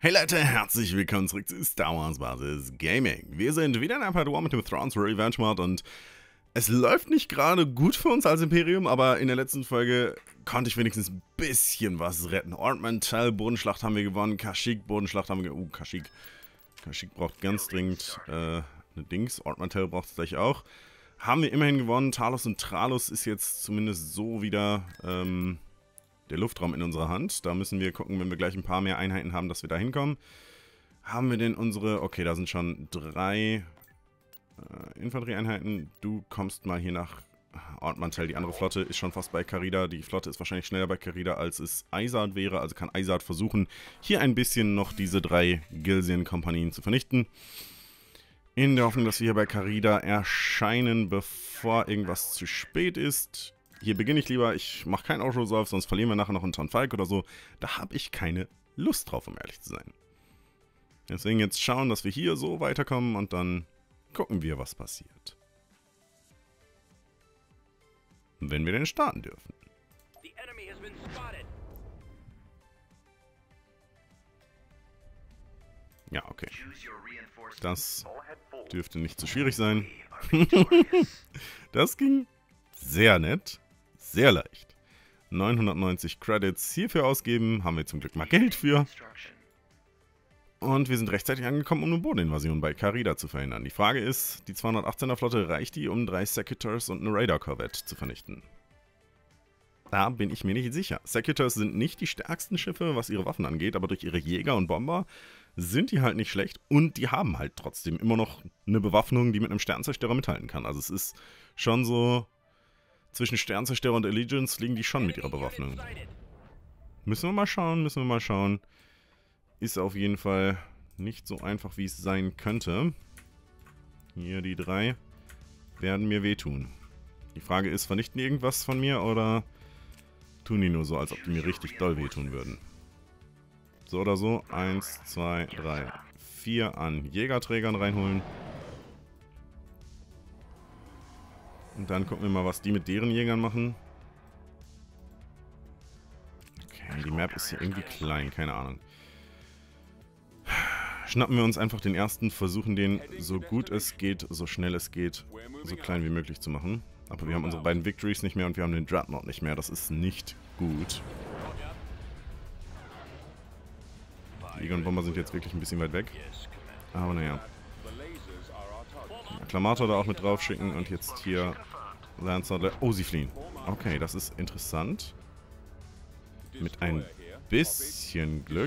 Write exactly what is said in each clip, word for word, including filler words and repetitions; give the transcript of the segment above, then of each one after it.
Hey Leute, herzlich willkommen zurück zu Star Wars Basis Gaming. Wir sind wieder in Empire War mit dem Thrawn's Revenge Mod und es läuft nicht gerade gut für uns als Imperium, aber in der letzten Folge konnte ich wenigstens ein bisschen was retten. Ord Mantell, Bodenschlacht haben wir gewonnen, Kashyyyk, Bodenschlacht haben wir gewonnen. Uh, Kashyyyk. Kashyyyk braucht ganz dringend äh, eine Dings, Ord Mantell braucht es gleich auch. Haben wir immerhin gewonnen, Talos und Tralos ist jetzt zumindest so wieder ähm, der Luftraum in unserer Hand. Da müssen wir gucken, wenn wir gleich ein paar mehr Einheiten haben, dass wir da hinkommen. Haben wir denn unsere... Okay, da sind schon drei äh, Infanterieeinheiten. Du kommst mal hier nach Ord Mantell. Die andere Flotte ist schon fast bei Kharida. Die Flotte ist wahrscheinlich schneller bei Kharida, als es Isard wäre. Also kann Isard versuchen, hier ein bisschen noch diese drei Gilzian-Kompanien zu vernichten. In der Hoffnung, dass wir hier bei Kharida erscheinen, bevor irgendwas zu spät ist. Hier beginne ich lieber, ich mache keinen Outro-Solve, sonst verlieren wir nachher noch einen Tonfalk oder so. Da habe ich keine Lust drauf, um ehrlich zu sein. Deswegen jetzt schauen, dass wir hier so weiterkommen und dann gucken wir, was passiert. Wenn wir denn starten dürfen. Ja, okay. Das dürfte nicht zu schwierig sein. Das ging sehr nett. Sehr leicht. neunhundertneunzig Credits hierfür ausgeben. Haben wir zum Glück mal Geld für. Und wir sind rechtzeitig angekommen, um eine Bodeninvasion bei Kharida zu verhindern. Die Frage ist, die zweihundertachtzehner Flotte, reicht die, um drei Secutors und eine Radar-Korvette zu vernichten? Da bin ich mir nicht sicher. Secutors sind nicht die stärksten Schiffe, was ihre Waffen angeht, aber durch ihre Jäger und Bomber sind die halt nicht schlecht. Und die haben halt trotzdem immer noch eine Bewaffnung, die mit einem Sternzerstörer mithalten kann. Also es ist schon so... Zwischen Sternzerstörer und Allegiance liegen die schon mit ihrer Bewaffnung. Müssen wir mal schauen, müssen wir mal schauen. Ist auf jeden Fall nicht so einfach, wie es sein könnte. Hier die drei werden mir wehtun. Die Frage ist, vernichten die irgendwas von mir oder tun die nur so, als ob die mir richtig doll wehtun würden? So oder so. Eins, zwei, drei, vier an Jägerträgern reinholen. Und dann gucken wir mal, was die mit deren Jägern machen. Okay, die Map ist hier irgendwie klein, keine Ahnung. Schnappen wir uns einfach den ersten, versuchen den so gut es geht, so schnell es geht, so klein wie möglich zu machen. Aber wir haben unsere beiden Victories nicht mehr und wir haben den Dreadnought nicht mehr. Das ist nicht gut. Die Jäger und Bomber sind jetzt wirklich ein bisschen weit weg. Aber naja. Akklamator da auch mit drauf schicken und jetzt hier Lancer. Oh, sie fliehen. Okay, das ist interessant. Mit ein bisschen Glück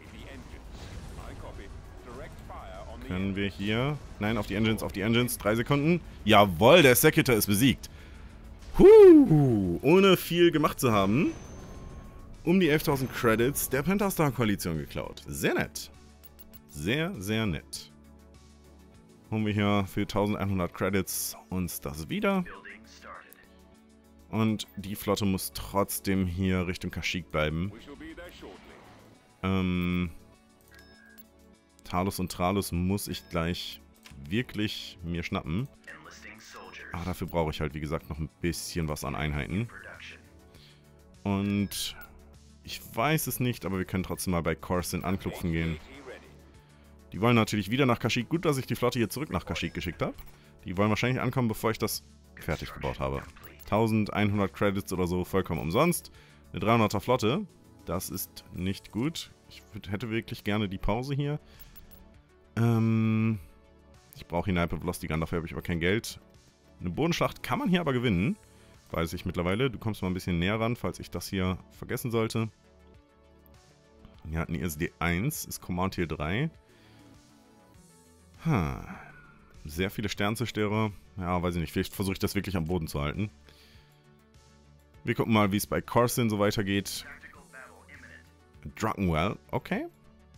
können wir hier... Nein, auf die Engines, auf die Engines. Drei Sekunden. Jawohl, der Secutor ist besiegt. Huh, ohne viel gemacht zu haben. Um die elftausend Credits der Pentastar-Koalition geklaut. Sehr nett. Sehr, sehr nett. Holen wir hier für eintausendeinhundert Credits uns das wieder. Und die Flotte muss trotzdem hier Richtung Kashyyyk bleiben. Ähm, Talos und Tralos muss ich gleich wirklich mir schnappen. Aber dafür brauche ich halt, wie gesagt, noch ein bisschen was an Einheiten. Und ich weiß es nicht, aber wir können trotzdem mal bei Coruscant anklopfen gehen. Die wollen natürlich wieder nach Kashyyyk. Gut, dass ich die Flotte hier zurück nach Kashyyyk geschickt habe. Die wollen wahrscheinlich ankommen, bevor ich das fertig gebaut habe. eintausendeinhundert Credits oder so, vollkommen umsonst. Eine dreihunderter Flotte. Das ist nicht gut. Ich hätte wirklich gerne die Pause hier. Ähm, ich brauche die Hyper Velocity Gun, dafür habe ich aber kein Geld. Eine Bodenschlacht kann man hier aber gewinnen. Weiß ich mittlerweile. Du kommst mal ein bisschen näher ran, falls ich das hier vergessen sollte. Wir hatten I S D eins, ist Command Tier drei. Hm. Sehr viele Sternzerstörer. Ja, weiß ich nicht. Vielleicht versuche ich das wirklich am Boden zu halten. Wir gucken mal, wie es bei Coruscant so weitergeht. Druckenwell. Okay.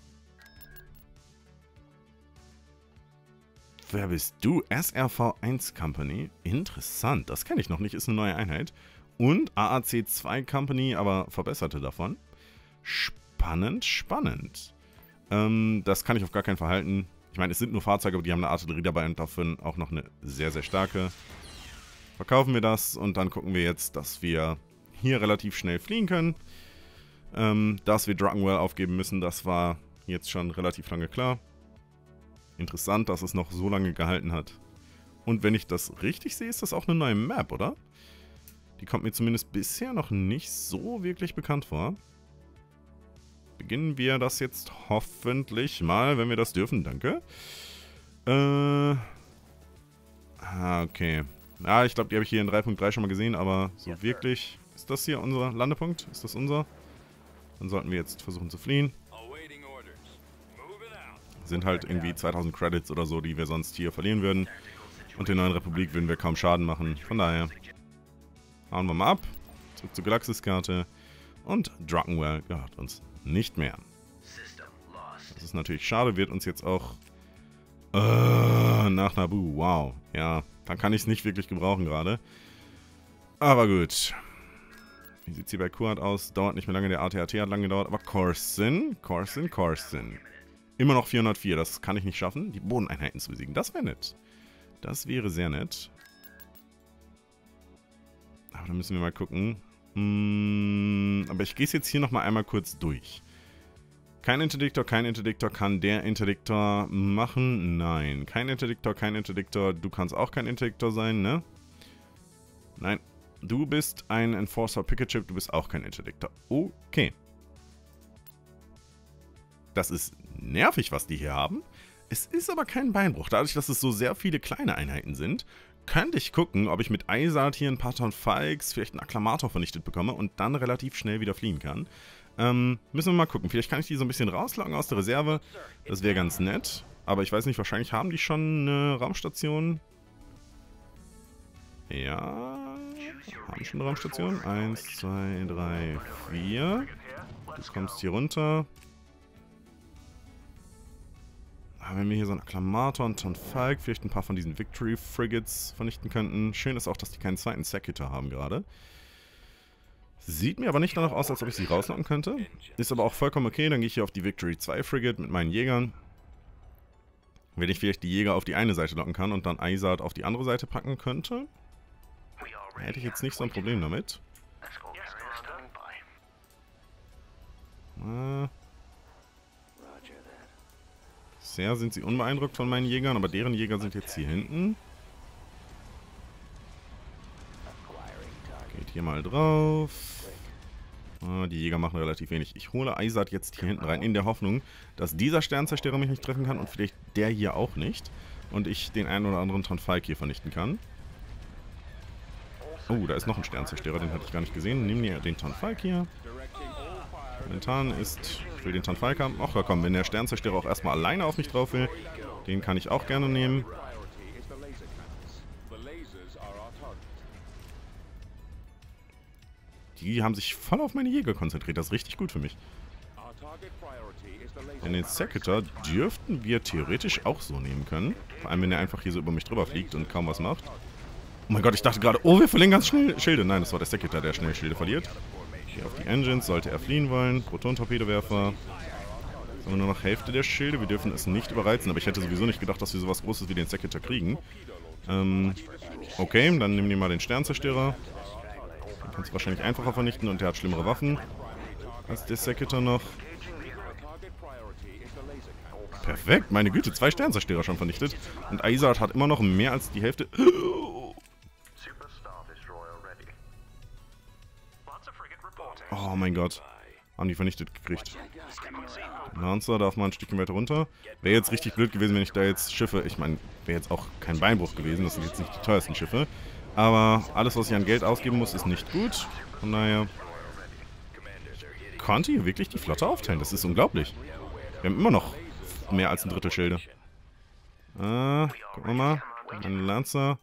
Wer bist du? S R V eins Company. Interessant. Das kenne ich noch nicht. Ist eine neue Einheit. Und A A C zwei Company, aber verbesserte davon. Spannend, spannend. Ähm, das kann ich auf gar keinen Fall halten. Ich meine, es sind nur Fahrzeuge, aber die haben eine Artillerie dabei und dafür auch noch eine sehr, sehr starke. Verkaufen wir das und dann gucken wir jetzt, dass wir hier relativ schnell fliehen können. Ähm, dass wir Druckenwell aufgeben müssen, das war jetzt schon relativ lange klar. Interessant, dass es noch so lange gehalten hat. Und wenn ich das richtig sehe, ist das auch eine neue Map, oder? Die kommt mir zumindest bisher noch nicht so wirklich bekannt vor. Beginnen wir das jetzt hoffentlich mal, wenn wir das dürfen. Danke. Äh... Ah, okay. Ja, ich glaube, die habe ich hier in drei Punkt drei schon mal gesehen, aber so wirklich... Ist das hier unser Landepunkt? Ist das unser? Dann sollten wir jetzt versuchen zu fliehen. Sind halt irgendwie zweitausend Credits oder so, die wir sonst hier verlieren würden. Und der neuen Republik würden wir kaum Schaden machen. Von daher hauen wir mal ab. Zurück zur Galaxiskarte. Und Druckenwell gehört uns nicht mehr. Das ist natürlich schade, wird uns jetzt auch äh, nach Naboo. Wow. Ja, dann kann ich es nicht wirklich gebrauchen gerade. Aber gut. Wie sieht es hier bei Kuat aus? Dauert nicht mehr lange, der A T A T hat lange gedauert. Aber Coruscant, Coruscant, Coruscant. Immer noch vierhundertvier, das kann ich nicht schaffen. Die Bodeneinheiten zu besiegen, das wäre nett. Das wäre sehr nett. Aber dann müssen wir mal gucken. Hm, aber ich gehe es jetzt hier nochmal einmal kurz durch. Kein Interdiktor, kein Interdiktor. Kann der Interdiktor machen? Nein. Kein Interdiktor, kein Interdiktor. Du kannst auch kein Interdiktor sein, ne? Nein. Du bist ein Enforcer Picket Chip, du bist auch kein Interdiktor. Okay. Das ist nervig, was die hier haben. Es ist aber kein Beinbruch. Dadurch, dass es so sehr viele kleine Einheiten sind, könnte ich gucken, ob ich mit Isart hier ein paar Ton Falks, vielleicht einen Akklamator vernichtet bekomme und dann relativ schnell wieder fliehen kann. Ähm, müssen wir mal gucken. Vielleicht kann ich die so ein bisschen rauslocken aus der Reserve. Das wäre ganz nett. Aber ich weiß nicht, wahrscheinlich haben die schon eine Raumstation. Ja, haben schon eine Raumstation. Eins, zwei, drei, vier. Du kommst hier runter. Wenn wir hier so einen Akklamator und Ton Falk, vielleicht ein paar von diesen Victory Frigates vernichten könnten. Schön ist auch, dass die keinen zweiten Secutor haben gerade. Sieht mir aber nicht danach aus, als ob ich sie rauslocken könnte. Ist aber auch vollkommen okay, dann gehe ich hier auf die Victory zwei Frigate mit meinen Jägern. Wenn ich vielleicht die Jäger auf die eine Seite locken kann und dann Isart auf die andere Seite packen könnte, hätte ich jetzt nicht so ein Problem damit. Äh... Bisher sind sie unbeeindruckt von meinen Jägern, aber deren Jäger sind jetzt hier hinten. Geht hier mal drauf. Ah, die Jäger machen relativ wenig. Ich hole Isart jetzt hier hinten rein, in der Hoffnung, dass dieser Sternzerstörer mich nicht treffen kann und vielleicht der hier auch nicht. Und ich den einen oder anderen Ton Falk hier vernichten kann. Oh, da ist noch ein Sternzerstörer, den hatte ich gar nicht gesehen. Nehmen wir den Ton Falk hier. Momentan ist... Ich will den Ton Falk haben. Ach ja, komm, wenn der Sternzerstörer auch erstmal alleine auf mich drauf will, den kann ich auch gerne nehmen. Die haben sich voll auf meine Jäger konzentriert. Das ist richtig gut für mich. Denn den Secutor dürften wir theoretisch auch so nehmen können. Vor allem, wenn er einfach hier so über mich drüber fliegt und kaum was macht. Oh mein Gott, ich dachte gerade, oh, wir verlieren ganz schnell Schilde. Nein, das war der Secutor, der schnell Schilde verliert. Hier auf die Engines, sollte er fliehen wollen. Proton-Torpedowerfer. Jetzt haben wir nur noch Hälfte der Schilde. Wir dürfen es nicht überreizen, aber ich hätte sowieso nicht gedacht, dass wir sowas Großes wie den Secutor kriegen. Ähm, okay, dann nehmen wir mal den Sternzerstörer. Den kannst du wahrscheinlich einfacher vernichten und der hat schlimmere Waffen als der Secutor noch. Perfekt, meine Güte, zwei Sternzerstörer schon vernichtet. Und Isart hat immer noch mehr als die Hälfte... Oh mein Gott. Haben die vernichtet gekriegt. Lancer darf mal ein Stückchen weiter runter. Wäre jetzt richtig blöd gewesen, wenn ich da jetzt Schiffe... Ich meine, wäre jetzt auch kein Beinbruch gewesen. Das sind jetzt nicht die teuersten Schiffe. Aber alles, was ich an Geld ausgeben muss, ist nicht gut. Von daher... Ich konnte hier wirklich die Flotte aufteilen. Das ist unglaublich. Wir haben immer noch mehr als ein Drittel Schilde. Äh, gucken wir mal. Ein Lancer...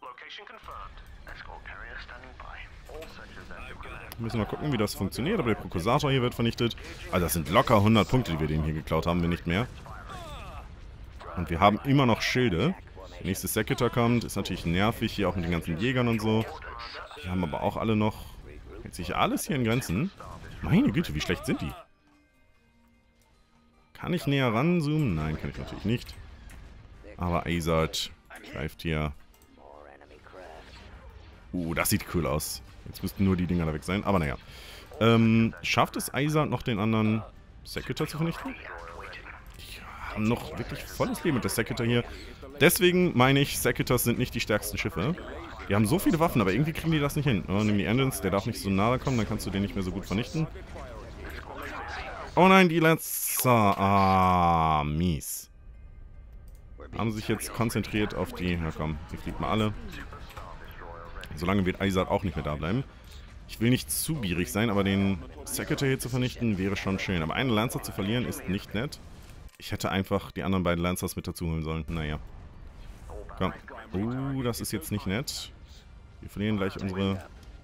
Müssen wir mal gucken, wie das funktioniert, aber der Prokurator hier wird vernichtet. Also das sind locker hundert Punkte, die wir denen hier geklaut haben, wenn nicht mehr. Und wir haben immer noch Schilde. Der nächste Secutor kommt, ist natürlich nervig, hier auch mit den ganzen Jägern und so. Die haben aber auch alle noch... Hält sich alles hier in Grenzen. Meine Güte, wie schlecht sind die? Kann ich näher ranzoomen? Nein, kann ich natürlich nicht. Aber Isart greift hier... Uh, das sieht cool aus. Jetzt müssten nur die Dinger da weg sein, aber naja. Ähm, schafft es Isart noch den anderen Secutor zu vernichten? haben noch wirklich volles Leben mit der Secutor hier. Deswegen meine ich, Secutors sind nicht die stärksten Schiffe. Die haben so viele Waffen, aber irgendwie kriegen die das nicht hin. Oh, nimm die Engines, der darf nicht so nahe kommen, dann kannst du den nicht mehr so gut vernichten. Oh nein, die letzte. Ah, mies. Haben sich jetzt konzentriert auf die... Ja komm, die fliegt mal alle. Solange wird Isaac auch nicht mehr da bleiben. Ich will nicht zu bierig sein, aber den Secutor hier zu vernichten wäre schon schön. Aber einen Lancer zu verlieren ist nicht nett. Ich hätte einfach die anderen beiden Lancers mit dazu holen sollen. Naja. Komm. Uh, das ist jetzt nicht nett. Wir verlieren gleich unsere...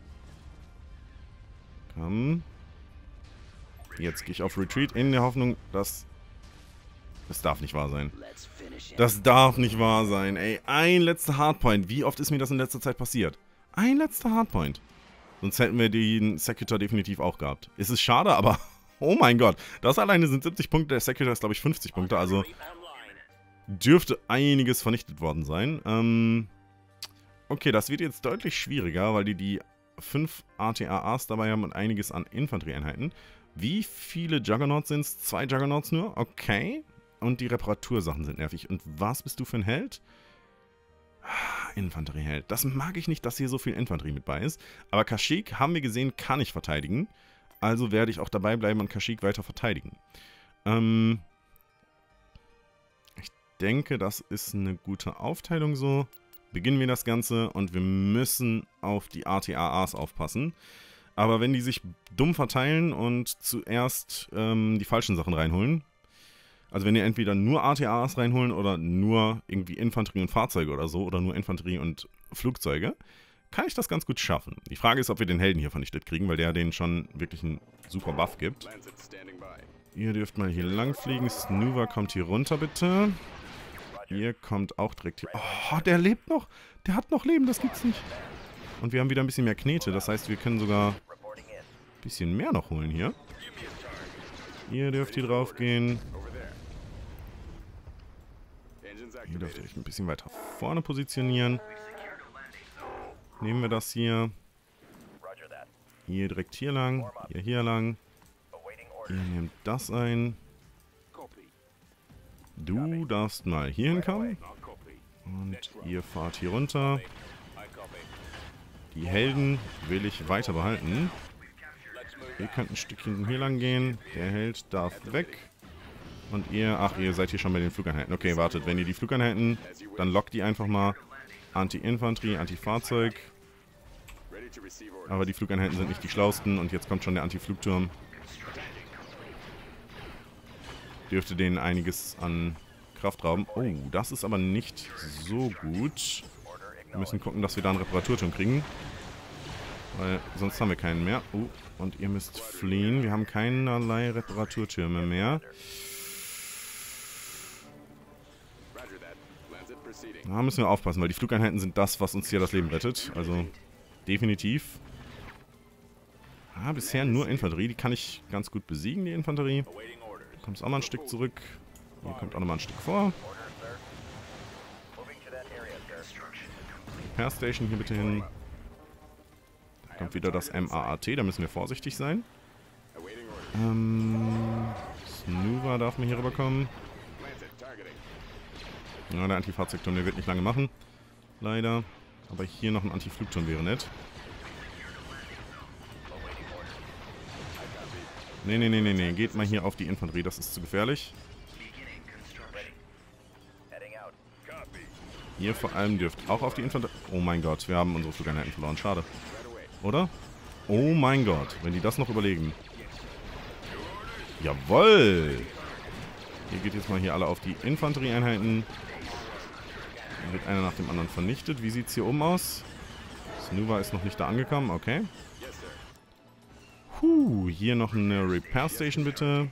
Komm. Jetzt gehe ich auf Retreat in der Hoffnung, dass... Das darf nicht wahr sein. Das darf nicht wahr sein, ey. Ein letzter Hardpoint. Wie oft ist mir das in letzter Zeit passiert? Ein letzter Hardpoint. Sonst hätten wir den Secutor definitiv auch gehabt. Es ist schade, aber... Oh mein Gott. Das alleine sind siebzig Punkte. Der Secutor ist, glaube ich, fünfzig Punkte. Also dürfte einiges vernichtet worden sein. Ähm... Okay, das wird jetzt deutlich schwieriger, weil die die fünf A T A As dabei haben und einiges an Infanterieeinheiten. Wie viele Juggernauts sind es? Zwei Juggernauts nur? Okay. Und die Reparatursachen sind nervig. Und was bist du für ein Held? Infanterieheld. Das mag ich nicht, dass hier so viel Infanterie mit bei ist. Aber Kashyyyk, haben wir gesehen, kann ich verteidigen. Also werde ich auch dabei bleiben und Kashyyyk weiter verteidigen. Ähm ich denke, das ist eine gute Aufteilung so. Beginnen wir das Ganze und wir müssen auf die A T A As aufpassen. Aber wenn die sich dumm verteilen und zuerst ähm, die falschen Sachen reinholen, also wenn die entweder nur A T A As reinholen oder nur irgendwie Infanterie und Fahrzeuge oder so, oder nur Infanterie und Flugzeuge, kann ich das ganz gut schaffen. Die Frage ist, ob wir den Helden hier vernichtet kriegen, weil der denen schon wirklich einen super Buff gibt. Ihr dürft mal hier lang fliegen. Snuva kommt hier runter, bitte. Ihr kommt auch direkt hier. Oh, der lebt noch. Der hat noch Leben, das gibt's nicht. Und wir haben wieder ein bisschen mehr Knete. Das heißt, wir können sogar ein bisschen mehr noch holen hier. Ihr dürft hier drauf gehen. Ihr dürft euch ein bisschen weiter vorne positionieren. Nehmen wir das hier. Ihr direkt hier lang. Ihr hier lang. Ihr nehmt das ein. Du darfst mal hier hinkommen. Und ihr fahrt hier runter. Die Helden will ich weiter behalten. Ihr könnt ein Stückchen hier lang gehen. Der Held darf weg. Und ihr, ach, ihr seid hier schon bei den Flugeinheiten. Okay, wartet, wenn ihr die Flugeinheiten, dann lockt die einfach mal. Anti-Infanterie, Anti-Fahrzeug. Aber die Flugeinheiten sind nicht die schlausten. Und jetzt kommt schon der Anti-Flugturm. Dürfte denen einiges an Kraft rauben. Oh, das ist aber nicht so gut. Wir müssen gucken, dass wir da einen Reparaturturm kriegen. Weil sonst haben wir keinen mehr. Oh, und ihr müsst fliehen. Wir haben keinerlei Reparaturtürme mehr. Da müssen wir aufpassen, weil die Flugeinheiten sind das, was uns hier das Leben rettet. Also definitiv. Ah, bisher nur Infanterie. Die kann ich ganz gut besiegen, die Infanterie. Du kommst auch mal ein Stück zurück. Ihr kommt auch noch mal ein Stück vor. Repair Station hier bitte hin. Da kommt wieder das M A A T, da müssen wir vorsichtig sein. Ähm, Snuva darf mir hier rüberkommen. Ja, der Anti-Fahrzeugturm, der wird nicht lange machen. Leider. Aber hier noch ein Anti-Flugturm wäre nett. Nee, nee, nee, nee, nee. Geht mal hier auf die Infanterie, das ist zu gefährlich. Ihr vor allem dürft auch auf die Infanterie... Oh mein Gott, wir haben unsere Flugeinheiten verloren. Schade. Oder? Oh mein Gott, wenn die das noch überlegen. Jawoll! Ihr geht jetzt mal hier alle auf die Infanterieeinheiten. Dann wird einer nach dem anderen vernichtet. Wie sieht es hier oben aus? Snuva ist noch nicht da angekommen, okay. Huh, hier noch eine Repair Station bitte.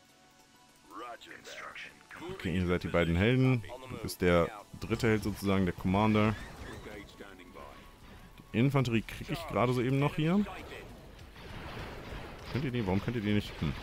Okay, ihr seid die beiden Helden. Du bist der dritte Held sozusagen, der Commander. Die Infanterie kriege ich gerade soeben noch hier. Könnt ihr die? Warum könnt ihr die nicht? Hm.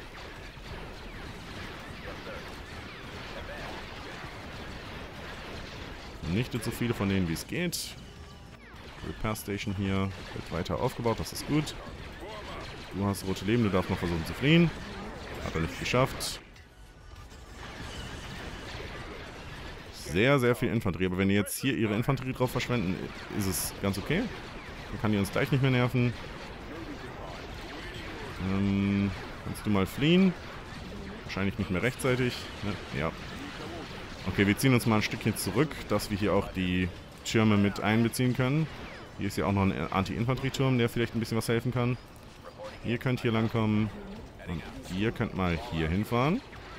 Vernichtet so viele von denen, wie es geht. Repair Station hier wird weiter aufgebaut, das ist gut. Du hast rote Leben, du darfst noch versuchen zu fliehen. Hat er nicht geschafft. sehr, sehr viel Infanterie. Aber wenn die jetzt hier ihre Infanterie drauf verschwenden, ist es ganz okay. Dann kann die uns gleich nicht mehr nerven. Ähm, kannst du mal fliehen? Wahrscheinlich nicht mehr rechtzeitig. Ne? Ja. Okay, wir ziehen uns mal ein Stückchen zurück, dass wir hier auch die Türme mit einbeziehen können. Hier ist ja auch noch ein Anti-Infanterieturm, der vielleicht ein bisschen was helfen kann. Ihr könnt hier langkommen. Und ihr könnt mal hier hinfahren.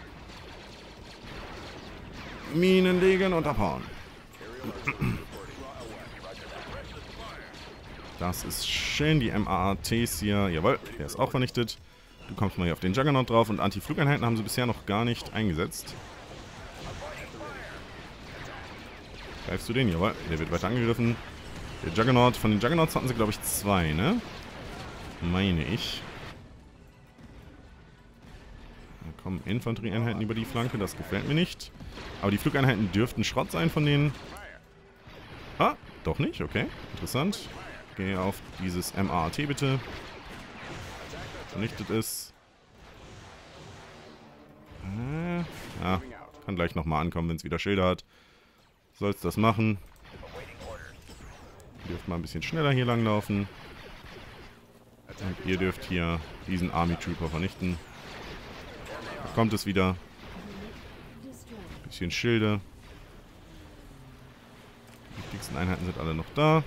Minen legen und abhauen. Das ist schön. Die M A A Ts hier. Jawohl, der ist auch vernichtet. Du kommst mal hier auf den Juggernaut drauf. Und Anti-Flugeinheiten haben sie bisher noch gar nicht eingesetzt. Greifst du den? Jawohl, der wird weiter angegriffen. Der Juggernaut, von den Juggernauts hatten sie, glaube ich, zwei, ne? Meine ich. Da kommen Infanterieeinheiten über die Flanke, das gefällt mir nicht. Aber die Flugeinheiten dürften Schrott sein von denen. Ah, doch nicht, okay. Interessant. Gehe auf dieses M A A T bitte. Vernichtet es. Äh, ja, kann gleich nochmal ankommen, wenn es wieder Schilder hat. Soll's das machen. Ihr dürft mal ein bisschen schneller hier langlaufen. Und ihr dürft hier diesen Army Trooper vernichten. Da kommt es wieder. Ein bisschen Schilde. Die wichtigsten Einheiten sind alle noch da.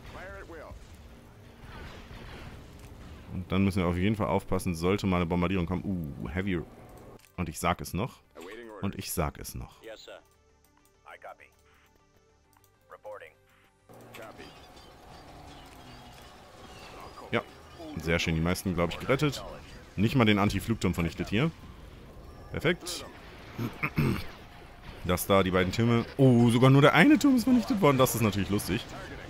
Und dann müssen wir auf jeden Fall aufpassen, sollte mal eine Bombardierung kommen. Uh, Heavy. Und ich sag es noch. Und ich sag es noch. Ja, sehr schön. Die meisten, glaube ich, gerettet. Nicht mal den Anti-Flugturm vernichtet hier. Perfekt. Das da, die beiden Türme. Oh, sogar nur der eine Turm ist vernichtet worden. Das ist natürlich lustig.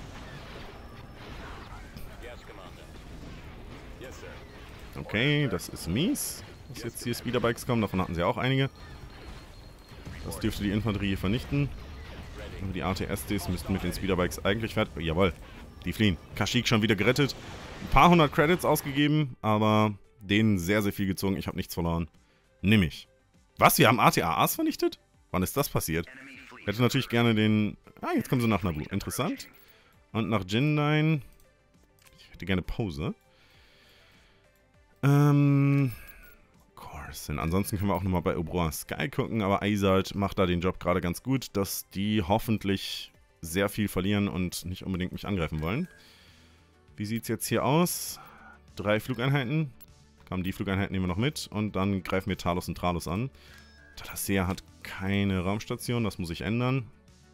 Okay, das ist mies. Dass jetzt hier Speederbikes kommen. Davon hatten sie auch einige. Das dürfte die Infanterie hier vernichten. Aber die A T S Ds müssten mit den Speederbikes eigentlich fertig... Jawohl, die fliehen. Kashyyyk schon wieder gerettet. Ein paar hundert Credits ausgegeben, aber denen sehr, sehr viel gezogen. Ich habe nichts verloren. Nimm ich. Was? Wir haben A T A As vernichtet? Wann ist das passiert? Ich hätte natürlich gerne den... Ah, jetzt kommen sie nach Naboo. Interessant. Und nach Jindain. Ich hätte gerne Pause. Ähm... Coruscant. Ansonsten können wir auch nochmal bei Oberyn Sky gucken, aber Aizard macht da den Job gerade ganz gut, dass die hoffentlich sehr viel verlieren und nicht unbedingt mich angreifen wollen. Wie sieht es jetzt hier aus? Drei Flugeinheiten. Kommen die Flugeinheiten nehmen wir noch mit und dann greifen wir Talos und Tralos an. Talasea hat keine Raumstation, das muss ich ändern.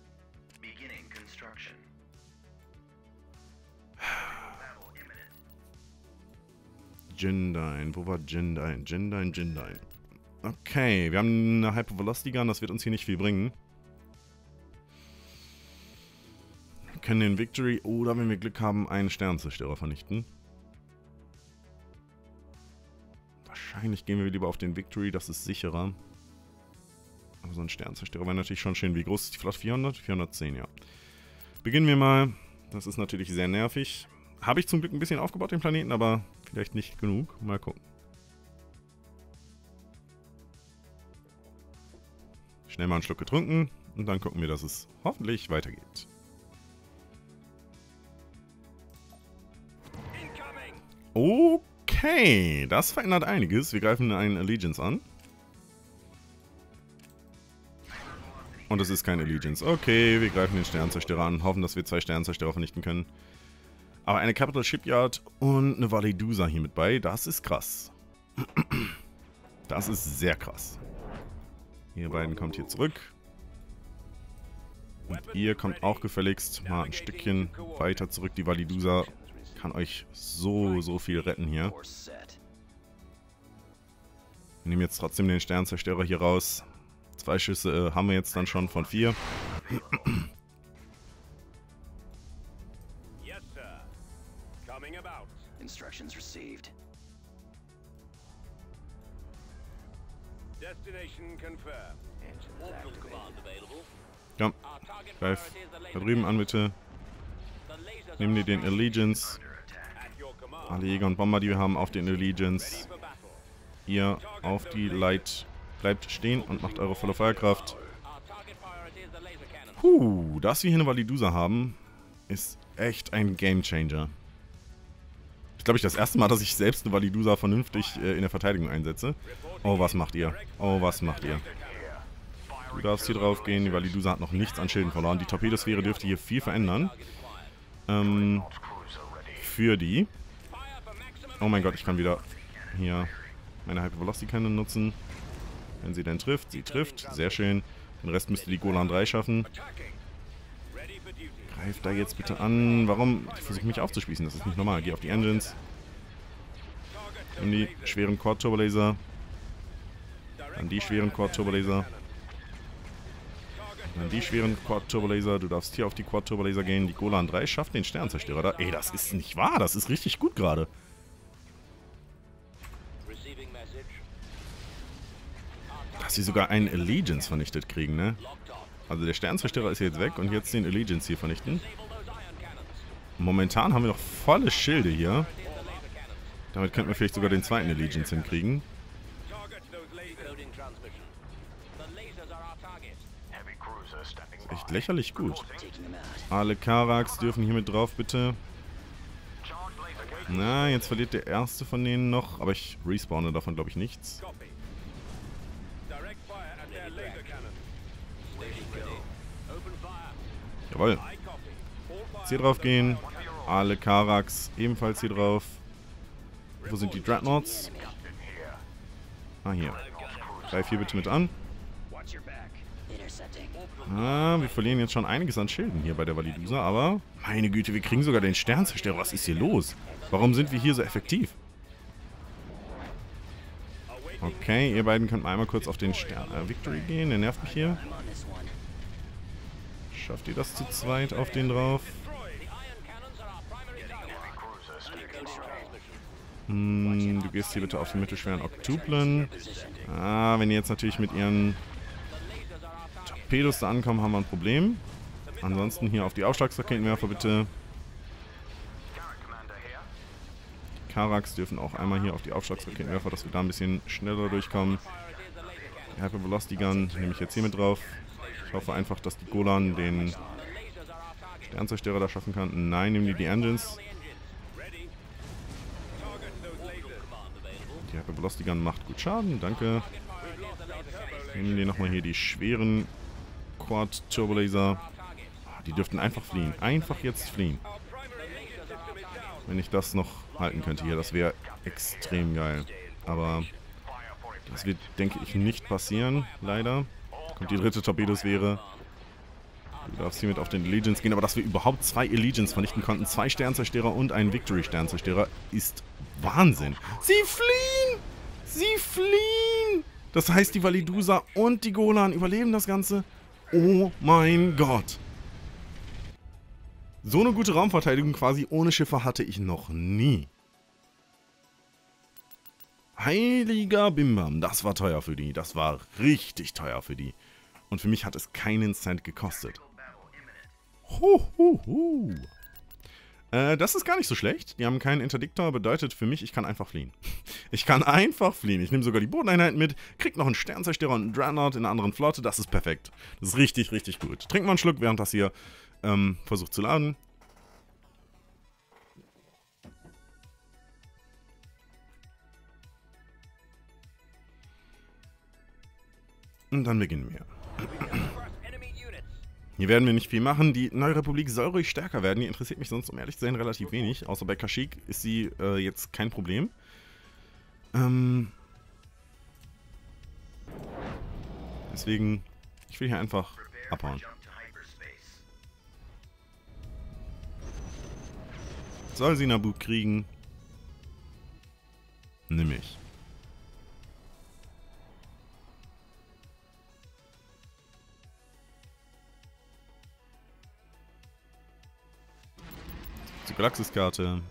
Jindain, wo war Jindain? Jindain, Jindain. Okay, wir haben eine Hypervelocity Gun, das wird uns hier nicht viel bringen. Wir können den Victory oder, wenn wir Glück haben, einen Sternenzerstörer vernichten. Wahrscheinlich gehen wir lieber auf den Victory, das ist sicherer. Aber so ein Sternenzerstörer wäre natürlich schon schön. Wie groß ist die Flotte? vierhundert? vierhundertzehn, ja. Beginnen wir mal. Das ist natürlich sehr nervig. Habe ich zum Glück ein bisschen aufgebaut, den Planeten, aber vielleicht nicht genug. Mal gucken. Schnell mal einen Schluck getrunken und dann gucken wir, dass es hoffentlich weitergeht. Okay, das verändert einiges. Wir greifen einen Allegiance an. Und es ist kein Allegiance. Okay, wir greifen den Sternenzerstörer an und hoffen, dass wir zwei Sternenzerstörer vernichten können. Aber eine Capital Shipyard und eine Valedusa hier mit bei, das ist krass. Das ist sehr krass. Ihr beiden kommt hier zurück. Und ihr kommt auch gefälligst mal ein Stückchen weiter zurück. Die Valedusa kann euch so, so viel retten hier. Wir nehmen jetzt trotzdem den Sternenzerstörer hier raus. Zwei Schüsse äh, haben wir jetzt dann schon von vier. Instructions received. Destination confirmed. Engines activated. Ja, greif da drüben an bitte. Nehmen die den Allegiance. Alle Jäger und Bomber, die wir haben, auf den Allegiance. Ihr auf die Light. Bleibt stehen und macht eure volle Feuerkraft. Puh, dass wir hier eine Validusa haben, ist echt ein Gamechanger. Ich glaube, ich das erste Mal, dass ich selbst eine Validusa vernünftig äh, in der Verteidigung einsetze. Oh, was macht ihr? Oh, was macht ihr? Du darfst hier drauf gehen. Die Validusa hat noch nichts an Schilden verloren. Die Torpedosphäre dürfte hier viel verändern. Ähm, für die. Oh mein Gott, ich kann wieder hier meine Hypervelocity-Cannon nutzen. Wenn sie denn trifft. Sie trifft. Sehr schön. Den Rest müsste die Golan drei schaffen. Greif da jetzt bitte an. Warum? Ich versuche mich aufzuspießen. Das ist nicht normal. Geh auf die Engines. Nimm die schweren Quad-Turbolaser. Dann die schweren Quad-Turbolaser. Dann die schweren Quad-Turbolaser. Du darfst hier auf die Quad-Turbolaser gehen. Die Golan drei schafft den Sternzerstörer da. Ey, das ist nicht wahr. Das ist richtig gut gerade. Dass sie sogar einen Allegiance vernichtet kriegen, ne? Also der Sternzerstörer ist jetzt weg und jetzt den Allegiance hier vernichten. Momentan haben wir noch volle Schilde hier. Damit könnten wir vielleicht sogar den zweiten Allegiance hinkriegen. Das ist echt lächerlich gut. Alle Karaks dürfen hier mit drauf, bitte. Na, jetzt verliert der erste von denen noch. Aber ich respawne davon, glaube ich, nichts. Jawohl. Jetzt hier drauf gehen. Alle Karaks ebenfalls hier drauf. Wo sind die Dreadnoughts? Ah, hier. Greif hier bitte mit an. Ah, wir verlieren jetzt schon einiges an Schilden hier bei der Validusa, aber meine Güte, wir kriegen sogar den Sternzerstörer. Was ist hier los? Warum sind wir hier so effektiv? Okay, ihr beiden könnt mal einmal kurz auf den Stern äh, Victory gehen. Der nervt mich hier. Schafft ihr das zu zweit auf den drauf? Hm, du gehst hier bitte auf den mittelschweren Octuplen. Ah, wenn die jetzt natürlich mit ihren Torpedos da ankommen, haben wir ein Problem. Ansonsten hier auf die Aufschlagsraketenwerfer bitte. Die Karaks dürfen auch einmal hier auf die Aufschlagsraketenwerfer, dass wir da ein bisschen schneller durchkommen. Die Hypervelocity Gun nehme ich jetzt hier mit drauf. Ich hoffe einfach, dass die Golan den Sternzerstörer da schaffen kann. Nein, nehmen die die Engines. Die Hypervelocity Gun macht gut Schaden, danke. Nehmen die nochmal hier die schweren Quad-Turbolaser. Die dürften einfach fliehen. Einfach jetzt fliehen. Wenn ich das noch halten könnte hier, das wäre extrem geil. Aber das wird, denke ich, nicht passieren, leider. Und die dritte Torpedosphäre. Du darfst hiermit auf den Allegiance gehen, aber dass wir überhaupt zwei Allegiance vernichten konnten, zwei Sternzerstörer und einen Victory-Sternzerstörer, ist Wahnsinn. Sie fliehen! Sie fliehen! Das heißt, die Validusa und die Golan überleben das Ganze. Oh mein Gott! So eine gute Raumverteidigung quasi ohne Schiffe hatte ich noch nie. Heiliger Bimbam, das war teuer für die. Das war richtig teuer für die. Und für mich hat es keinen Cent gekostet. Huhuhu. Äh, das ist gar nicht so schlecht. Die haben keinen Interdiktor, bedeutet für mich, ich kann einfach fliehen. Ich kann einfach fliehen. Ich nehme sogar die Bodeneinheiten mit, krieg noch einen Sternzerstörer und einen Dreadnought in einer anderen Flotte. Das ist perfekt. Das ist richtig, richtig gut. Trink mal einen Schluck, während das hier ähm, versucht zu laden. Und dann beginnen wir. Hier werden wir nicht viel machen. Die Neue Republik soll ruhig stärker werden. Die interessiert mich sonst, um ehrlich zu sein, relativ wenig. Außer bei Kashyyyk ist sie äh, jetzt kein Problem. Ähm Deswegen, ich will hier einfach abhauen. Soll sie Naboo kriegen? Nimm ich. Zur Galaxiskarte.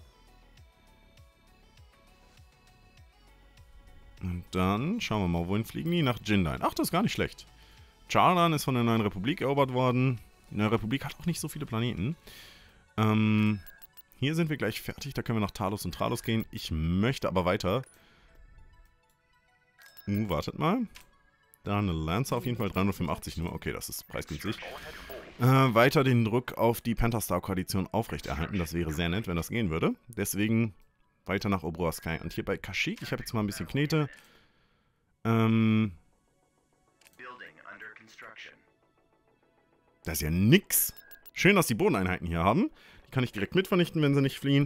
Und dann schauen wir mal, wohin fliegen die? Nach Jindain. Ach, das ist gar nicht schlecht. Charlan ist von der Neuen Republik erobert worden. Die Neue Republik hat auch nicht so viele Planeten. Ähm, hier sind wir gleich fertig. Da können wir nach Talos und Trados gehen. Ich möchte aber weiter. Uh, wartet mal. Da eine Lancer auf jeden Fall, dreihundertfünfundachtzig nur. Okay, das ist preisgünstig. Äh, weiter den Druck auf die Pentastar-Koalition aufrechterhalten. Das wäre sehr nett, wenn das gehen würde. Deswegen weiter nach Oberoi. Und hier bei Kashyyyk, ich habe jetzt mal ein bisschen Knete. Ähm... Das ist ja nix. Schön, dass die Bodeneinheiten hier haben. Die kann ich direkt mitvernichten, wenn sie nicht fliehen.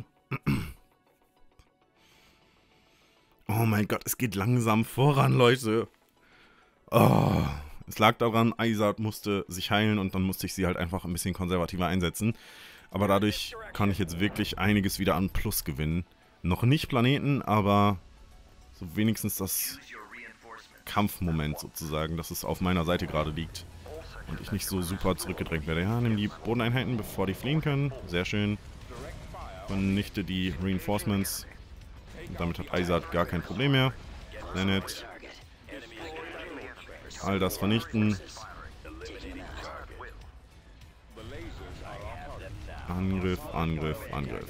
Oh mein Gott, es geht langsam voran, Leute. Oh, es lag daran, Isard musste sich heilen und dann musste ich sie halt einfach ein bisschen konservativer einsetzen. Aber dadurch kann ich jetzt wirklich einiges wieder an Plus gewinnen. Noch nicht Planeten, aber so wenigstens das Kampfmoment sozusagen, dass es auf meiner Seite gerade liegt. Und ich nicht so super zurückgedrängt werde. Ja, nimm die Bodeneinheiten, bevor die fliehen können. Sehr schön. Vernichte die Reinforcements. Und damit hat Isard gar kein Problem mehr. Sehr nett. All das vernichten. Angriff, Angriff, Angriff.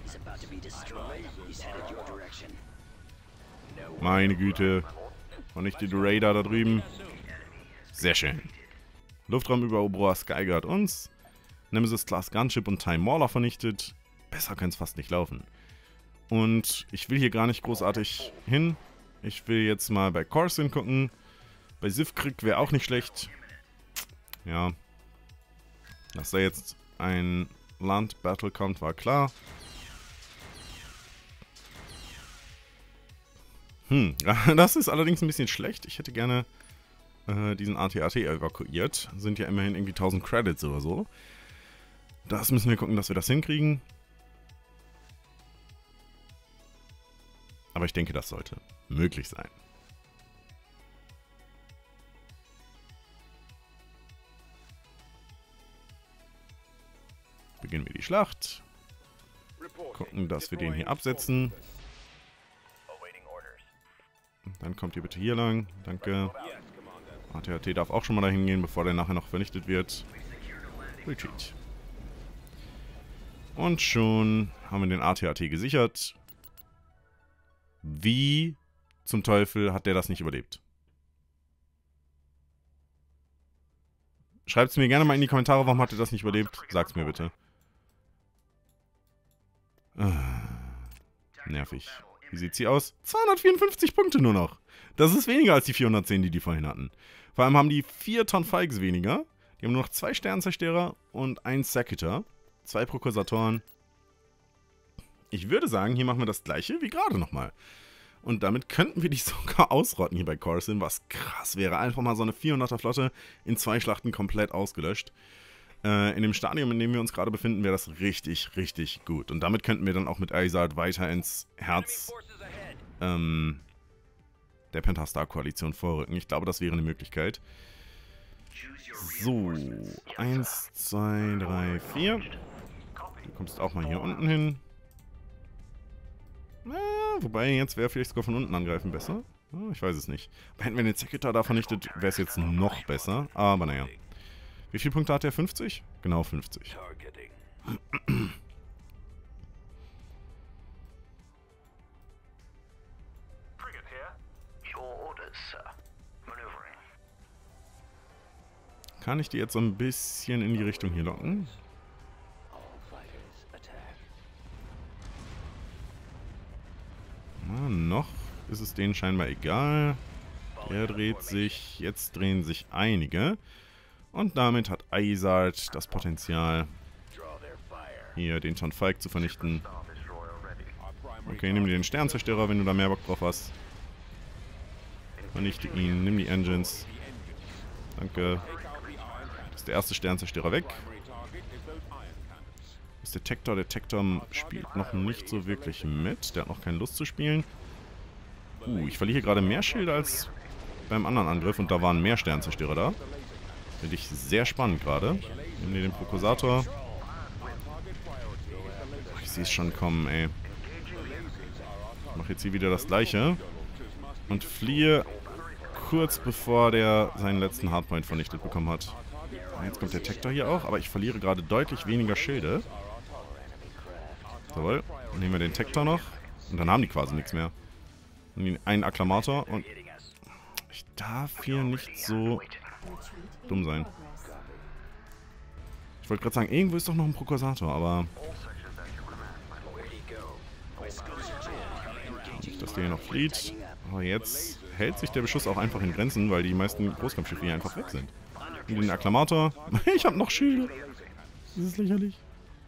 Meine Güte. Vernichte die Raider da drüben. Sehr schön. Luftraum über Oberoi hat uns. Nemesis Class Gunship und Time Mauler vernichtet. Besser kann es fast nicht laufen. Und ich will hier gar nicht großartig hin. Ich will jetzt mal bei Coruscant gucken. Bei Sivkrik wäre auch nicht schlecht. Ja. Dass da jetzt ein Land-Battle kommt, war klar. Hm, das ist allerdings ein bisschen schlecht. Ich hätte gerne äh, diesen A T A T evakuiert. Sind ja immerhin irgendwie tausend Credits oder so. Das müssen wir gucken, dass wir das hinkriegen. Aber ich denke, das sollte möglich sein. Beginnen wir die Schlacht. Gucken, dass wir den hier absetzen. Dann kommt ihr bitte hier lang. Danke. A T A T darf auch schon mal dahin gehen, bevor der nachher noch vernichtet wird. Retreat. Und schon haben wir den A T A T gesichert. Wie zum Teufel hat der das nicht überlebt? Schreibt es mir gerne mal in die Kommentare, warum hat er das nicht überlebt? Sagt's mir bitte. Ah, nervig. Wie sieht's hier aus? zweihundertvierundfünfzig Punkte nur noch. Das ist weniger als die vierhundertzehn, die die vorhin hatten. Vor allem haben die vier Tonnen Fikes weniger. Die haben nur noch zwei Sternzerstörer und ein Sekitor. Zwei Prokursatoren. Ich würde sagen, hier machen wir das gleiche wie gerade nochmal. Und damit könnten wir die sogar ausrotten hier bei Coruscant, was krass wäre. Einfach mal so eine vierhunderter Flotte in zwei Schlachten komplett ausgelöscht. Äh, in dem Stadium, in dem wir uns gerade befinden, wäre das richtig, richtig gut. Und damit könnten wir dann auch mit Isard weiter ins Herz ähm, der Pentastar-Koalition vorrücken. Ich glaube, das wäre eine Möglichkeit. So, eins, zwei, drei, vier. Du kommst auch mal hier unten hin. Na, wobei, jetzt wäre vielleicht sogar von unten angreifen besser. Oh, ich weiß es nicht. Aber hätten wir den Sekitor da vernichtet, wäre es jetzt noch besser. Aber naja. Wie viele Punkte hat der? fünfzig? Genau, fünfzig. Kann ich die jetzt so ein bisschen in die Richtung hier locken? Na, noch ist es denen scheinbar egal. Der dreht sich. Jetzt drehen sich einige. Und damit hat Isard das Potenzial, hier den Ton Fike zu vernichten. Okay, nimm dir den Sternzerstörer, wenn du da mehr Bock drauf hast. Vernichte ihn, nimm die Engines. Danke. Das ist der erste Sternzerstörer weg. Das ist der Tector. Der Tector spielt noch nicht so wirklich mit. Der hat noch keine Lust zu spielen. Uh, ich verliere gerade mehr Schilde als beim anderen Angriff. Und da waren mehr Sternzerstörer da. Finde ich sehr spannend gerade. Nimm dir den Prokursator. Ich sehe es schon kommen, ey. Ich mache jetzt hier wieder das gleiche. Und fliehe kurz bevor der seinen letzten Hardpoint vernichtet bekommen hat. Jetzt kommt der Tector hier auch, aber ich verliere gerade deutlich weniger Schilde. Jawohl. Dann nehmen wir den Tector noch. Und dann haben die quasi nichts mehr. Einen Akklamator und Ich darf hier nicht so dumm sein. Ich wollte gerade sagen, irgendwo ist doch noch ein Prokurator, aber... Nicht, dass der hier noch flieht. Aber jetzt hält sich der Beschuss auch einfach in Grenzen, weil die meisten Großkampfschiffe hier einfach weg sind. Und den Akklamator. Ich habe noch Schilde. Das ist lächerlich.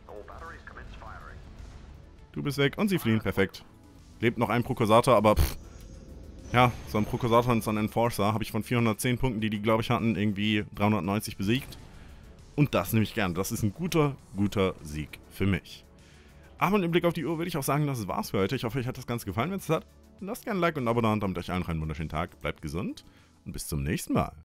Du bist weg und sie fliehen. Perfekt. Lebt noch ein Prokurator, aber pff. Ja, so ein Prokurator und so ein Enforcer habe ich von vierhundertzehn Punkten, die die, glaube ich, hatten, irgendwie dreihundertneunzig besiegt. Und das nehme ich gern. Das ist ein guter, guter Sieg für mich. Aber mit dem Blick auf die Uhr würde ich auch sagen, das war's für heute. Ich hoffe, euch hat das Ganze gefallen. Wenn es hat, lasst gerne ein Like und ein Abo da und damit euch allen einen wunderschönen Tag. Bleibt gesund und bis zum nächsten Mal.